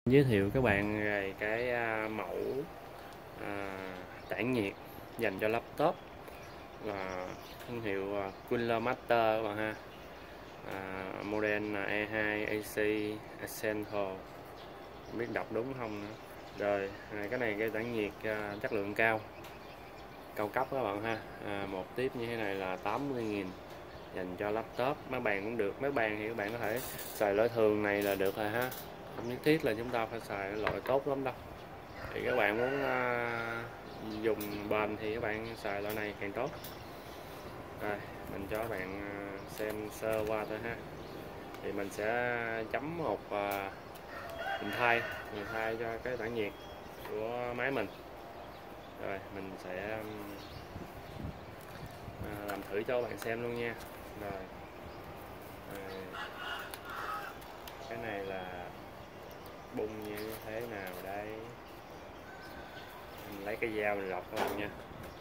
Giới thiệu các bạn về cái mẫu tản nhiệt dành cho laptop là thương hiệu Cooler Master các bạn ha. Model là E2 AC Essential, không biết đọc đúng không nữa. Rồi cái này cái tản nhiệt chất lượng cao cấp các bạn ha. Một tiếp như thế này là 80.000, dành cho laptop, máy bàn cũng được. Máy bàn thì các bạn có thể xài loại thường này là được rồi ha, không nhất thiết là chúng ta phải xài loại tốt lắm đâu. Thì các bạn muốn dùng bền thì các bạn xài loại này càng tốt. Rồi mình cho các bạn xem sơ qua thôi ha. Thì mình sẽ chấm một hình thay cho cái tản nhiệt của máy mình. Rồi mình sẽ làm thử cho các bạn xem luôn nha. Rồi cái này là bung như thế nào đây, mình lấy cái dao mình lọc các bạn nha.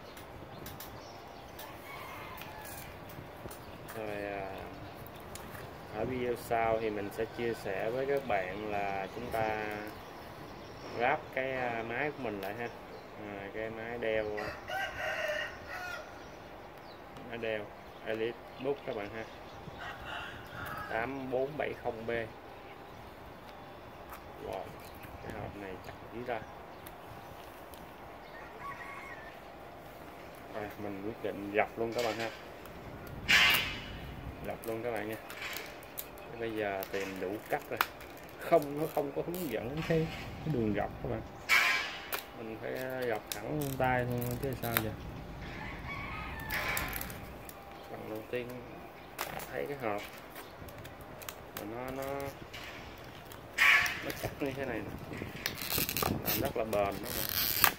Rồi ở video sau thì mình sẽ chia sẻ với các bạn là chúng ta ráp cái máy của mình lại ha. Cái máy đeo EliteBook các bạn ha, 8470B. Wow, cái hộp này chắc dữ ra. Rồi mình quyết định dập luôn các bạn ha, dập luôn các bạn nha. Bây giờ tìm đủ cắt rồi, nó không có hướng dẫn cái đường dọc các bạn, mình phải dọc thẳng tay thôi chứ sao giờ. Phần đầu tiên thấy cái hộp mà nó chắc như thế này nè, làm rất là bền đó mà.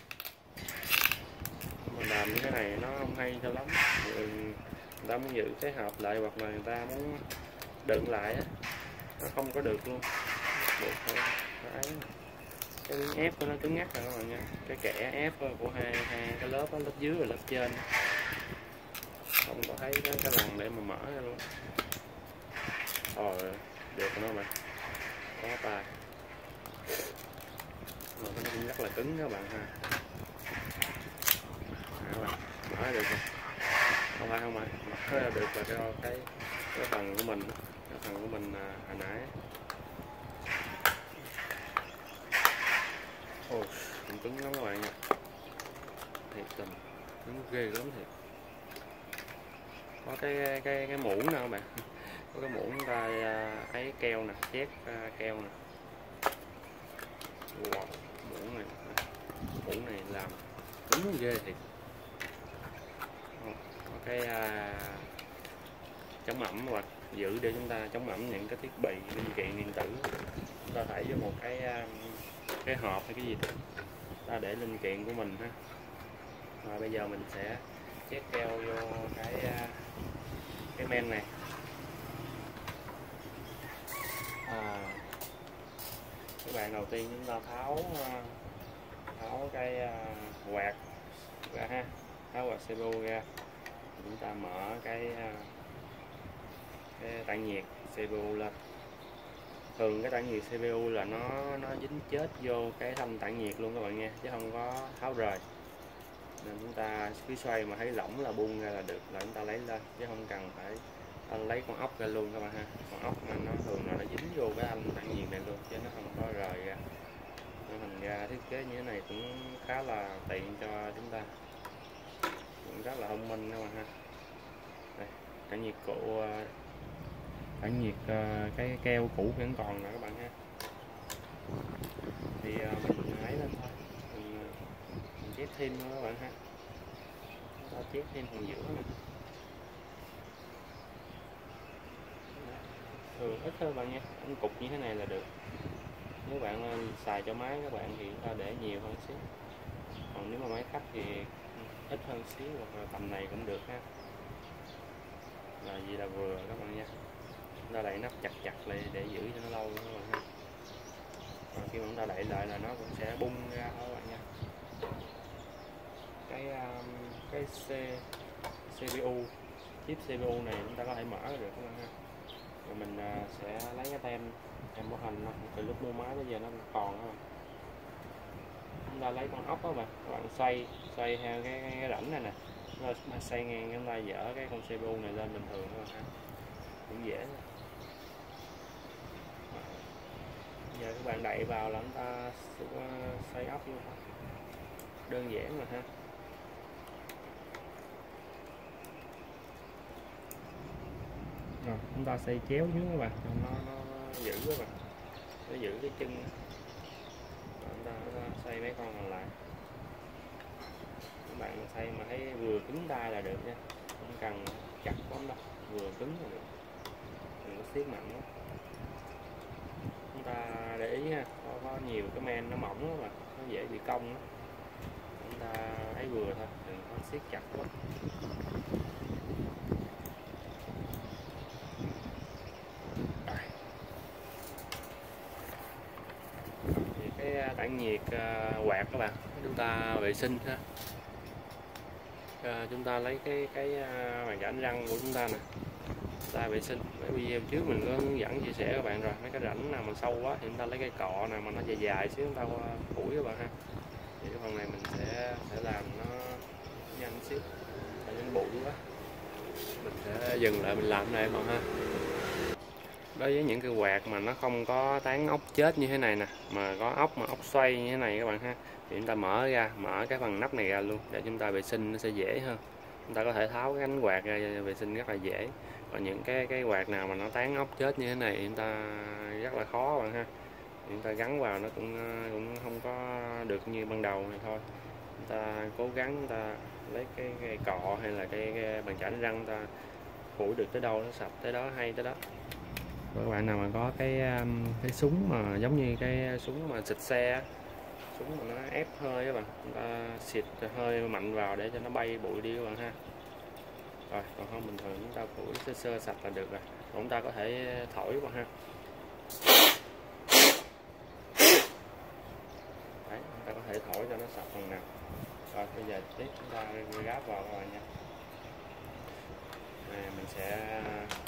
Mình làm như thế này nó không hay cho lắm. Người ta muốn giữ cái hộp lại hoặc là người ta muốn đựng lại á, nó không có được luôn. Buộc phải cái miếng ép của nó cứng ngắc rồi các bạn nha. Cái kẽ ép của hai cái lớp đó, lớp dưới và lớp trên, không có thấy cái lần để mà mở ra luôn. Rồi được rồi mà, có tài mà nó cũng rất là cứng các bạn ha. Các bạn mở được rồi, không phải mở ra được là cái phần của mình, hồi nãy. Ôi cũng cứng lắm các bạn nha, thiệt tình cứng ghê lắm thiệt. Có cái muỗng nè các bạn, có cái muỗng ta ấy keo nè, chét keo nè. Wow, muỗng này làm cứng ghê thiệt. Có cái chống ẩm hoặc giữ để chúng ta chống ẩm những cái thiết bị linh kiện điện tử. Chúng ta thấy với một cái hộp hay cái gì đó ta để linh kiện của mình ha. Rồi bây giờ mình sẽ chét keo vô cái men này. Các bạn đầu tiên chúng ta tháo cái quạt ra ha, tháo quạt CPU ra. Chúng ta mở cái tản nhiệt CPU lên. Thường cái tản nhiệt CPU là nó dính chết vô cái thanh tản nhiệt luôn các bạn nha, chứ không có tháo rời. Nên chúng ta cứ xoay mà thấy lỏng là bung ra là được, là chúng ta lấy lên, chứ không cần phải lấy con ốc ra luôn các bạn ha. Con ốc mà nó thường là nó dính vô cái thanh tản nhiệt này luôn, chứ nó không có rời ra. Nên thành ra thiết kế như thế này cũng khá là tiện cho chúng ta, cũng rất là thông minh các bạn ha. Đây, tản nhiệt cụ, tản nhiệt cái keo cũ vẫn còn nè các bạn ha. Thì mình lấy lên thôi, mình chét thêm nữa các bạn ha. Ta chét thêm phần giữa này. Thường ít thôi bạn nha, anh cục như thế này là được. Nếu bạn xài cho máy các bạn thì ta để nhiều hơn xíu, còn nếu mà máy khách thì ít hơn xíu, hoặc là tầm này cũng được ha. Là gì là vừa các bạn nha. Chúng ta đậy nắp chặt lại để giữ cho nó lâu các bạn ha. Còn khi mà chúng ta đậy lại là nó cũng sẽ bung ra thôi các bạn nha. Cái CPU, chip CPU này chúng ta có thể mở được các bạn ha. Rồi mình sẽ lấy cái tem em bảo hành nó từ lúc mua máy tới giờ nó còn đó. Chúng ta lấy con ốc đó các bạn xoay theo cái rãnh này nè, rồi xoay ngang, chúng ta dỡ cái con CPU này lên bình thường các bạn ha, cũng dễ thôi. Giờ các bạn đậy vào là chúng ta xoay ốc luôn, đơn giản mà ha. Rồi chúng ta xoay chéo xuống các bạn cho nó giữ các bạn, nó giữ cái chân. Rồi chúng ta xoay mấy con còn lại. Các bạn xoay mà thấy vừa cứng tay là được nha, không cần chặt lắm đâu, vừa cứng là được, đừng có siết mạnh lắm. Chúng ta để ý ha, có nhiều cái men nó mỏng đó mà nó dễ bị cong đó. Chúng ta thấy vừa thôi, đừng có siết chặt quá. Thì cái tản nhiệt quạt các bạn, chúng ta vệ sinh ha. Chúng ta lấy cái bàn chải đánh răng của chúng ta nè, ta vệ sinh. Mấy video trước mình có hướng dẫn chia sẻ các bạn rồi, mấy cái rãnh nào mà sâu quá thì chúng ta lấy cái cọ nào mà nó dài dài xíu chúng ta phủi các bạn ha. Thì cái phần này mình sẽ làm nó nhanh xíu, tại nó bụi quá mình sẽ dừng lại mình làm cái này các bạn ha. Đối với những cái quạt mà nó không có tán ốc chết như thế này nè, mà có ốc mà ốc xoay như thế này các bạn ha, thì chúng ta mở cái phần nắp này ra luôn để chúng ta vệ sinh nó sẽ dễ hơn. Chúng ta có thể tháo cái cánh quạt ra vệ sinh rất là dễ. Còn những cái quạt nào mà nó tán ốc chết như thế này chúng ta rất là khó bạn ha. Chúng ta gắn vào nó cũng không có được như ban đầu này thôi. Chúng ta cố gắng chúng ta lấy cái cọ hay là cái bàn chải đánh răng, chúng ta phủi được tới đâu nó sạch tới đó, hay tới đó. Rồi các bạn nào mà có cái súng mà giống như cái súng mà xịt xe, súng mà nó ép hơi các bạn, chúng ta xịt hơi mạnh vào để cho nó bay bụi đi các bạn ha. Rồi còn không bình thường chúng ta phủi sơ sạch là được rồi. Còn chúng ta có thể thổi các bạn ha. Đấy, chúng ta có thể thổi cho nó sạch phần nào. Rồi bây giờ tiếp chúng ta ráp vào các bạn nha. Này, mình sẽ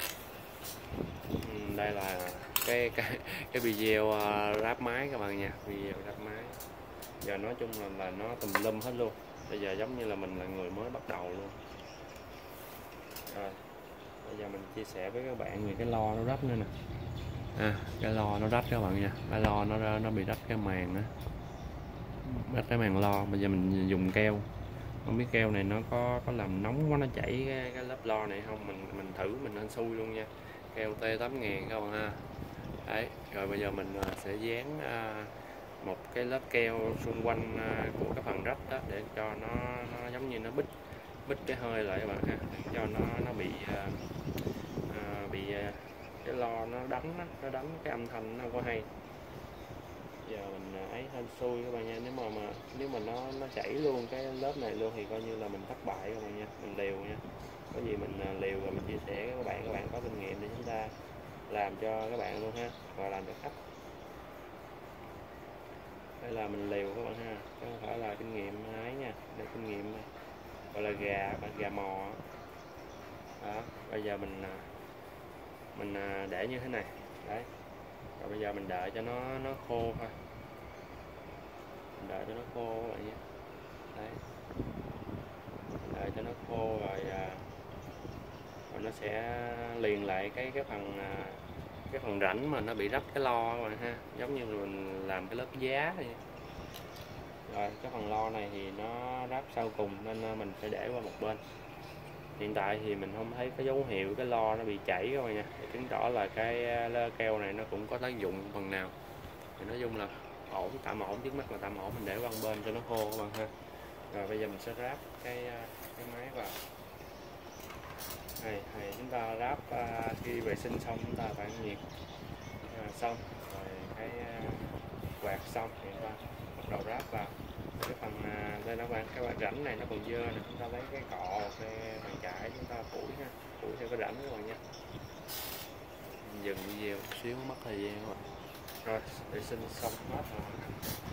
đây là cái video ráp máy các bạn nha, video ráp máy. Giờ nói chung là nó tùm lum hết luôn. Bây giờ giống như là mình là người mới bắt đầu luôn. Rồi bây giờ mình chia sẻ với các bạn về cái lo nó rách nữa nè. Cái lo nó rách các bạn nha, cái lo nó bị rách cái màng á, rách cái màng lo. Bây giờ mình dùng keo, không biết keo này nó có làm nóng quá nó chảy cái lớp lo này không, mình thử mình nên xui luôn nha. Keo T8000 các bạn ha. Đấy, rồi bây giờ mình sẽ dán một cái lớp keo xung quanh của cái phần rách đó để cho nó giống như nó bít cái hơi lại các bạn ha, để cho nó bị cái lo nó đánh cái âm thanh nó không có hay. Giờ mình ấy hên xui các bạn nha, nếu mà nó chảy luôn cái lớp này luôn thì coi như là mình thất bại các bạn nha, mình liều nha. Có gì mình liều rồi mình chia sẻ với các bạn có kinh nghiệm để chúng ta làm cho các bạn luôn ha, và làm cho khách. Đây là mình liều các bạn ha, chứ không phải là kinh nghiệm ấy nha, để kinh nghiệm gọi là gà mò đó. Bây giờ mình để như thế này đấy, rồi bây giờ mình đợi cho nó khô thôi, mình đợi cho nó khô các bạn nhé. Đấy, đợi cho nó khô rồi nó sẽ liền lại cái phần rãnh mà nó bị rách cái lo các bạn ha, giống như mình làm cái lớp giá vậy. Rồi cái phần lo này thì nó ráp sau cùng nên mình sẽ để qua một bên. Hiện tại thì mình không thấy cái dấu hiệu cái lo nó bị chảy các bạn nha, để chứng tỏ là cái keo này nó cũng có tác dụng phần nào. Thì nói chung là ổn, tạm ổn, trước mắt là tạm ổn, mình để qua một bên cho nó khô các bạn ha. Rồi bây giờ mình sẽ ráp cái máy vào. Này chúng ta ráp khi vệ sinh xong chúng ta tản nhiệt xong rồi cái quạt xong thì chúng ta bắt đầu ráp vào cái phần đây nó cái rãnh này nó còn dơ này, chúng ta lấy cái cọ cái bàn chải chúng ta phủi ha, phủi theo cái rãnh các bạn nha. Mình dừng video một xíu mất thời gian các bạn. Rồi vệ sinh xong hết rồi.